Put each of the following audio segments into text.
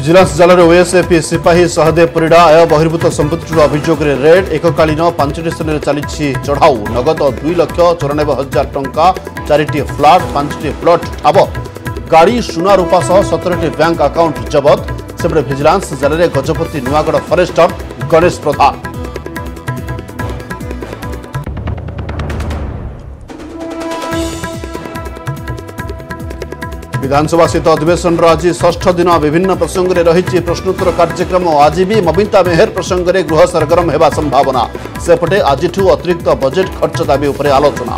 Vigilance जाल OSAP सिपाही सहदेव परिड़ा आय बहिर्भूत संपत्ति अभियोग रेड एककालीन 5टी स्थान चली चढ़ाऊ नगद 2,94,000 टंका 4टी फ्लाट 5टी प्लट ठाब गाड़ी सुना रूपा सह 17टी बैंक अकाउंट जबत सेपटे विजिलेंस जाल गजपति नुआगढ़ फरेस्टर गणेश प्रधान। विधानसभा शीत अधिवेशन आज षष्ठ दिन विभिन्न प्रसंग में रही प्रश्नोत्तर कार्यक्रम आज भी ममिता मेहर प्रसंग में गृह सरगरम होगा संभावना सेपटे आज अतिरिक्त बजेट खर्च दाबी उपर आलोचना।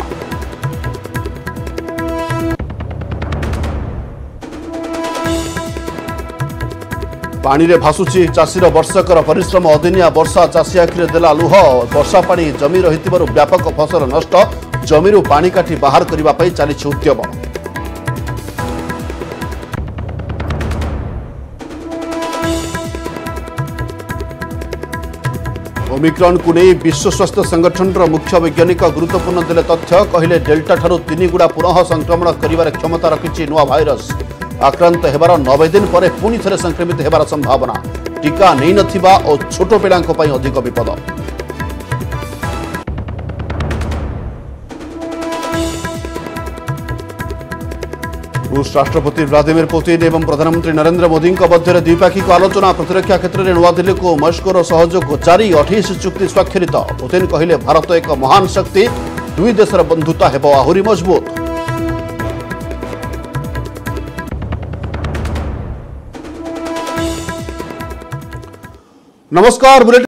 पानी रे भासुची चाषीर वर्षकर परिश्रम अदिनिया वर्षा चाषी आखिरे देला लुह वर्षा पानी जमी रही व्यापक फसल नष्ट जमीरू पानी काटी बाहर करने चली उद्यम। ओमिक्रॉन को नहीं विश्व स्वास्थ्य संगठन मुख्य वैज्ञानिक गुरुत्वपूर्ण देले तथ्य कहले डेल्टा ठारू 3 गुड़ा पुनः संक्रमण करिवार क्षमता रखिछि नुआ भाइरस आक्रांत हेबार 90 दिन पर पुणी थे संक्रमित हेबार संभावना टीका नहीं नथिबा और छोट पिलांको पई अधिक विपद। रूस राष्ट्रपति व्लादिमीर पुतिन एवं प्रधानमंत्री नरेंद्र मोदी मध्य द्विपाक्षिक आलोचना प्रतिरक्षा क्षेत्र में नुआदिल्ली को मस्कोर सहयोग जारी 28 चुक्ति स्वाक्षरित पुतिन कहले भारत एक महान शक्ति दुई देशर बंधुता हेब आहुरी मजबूत। नमस्कार।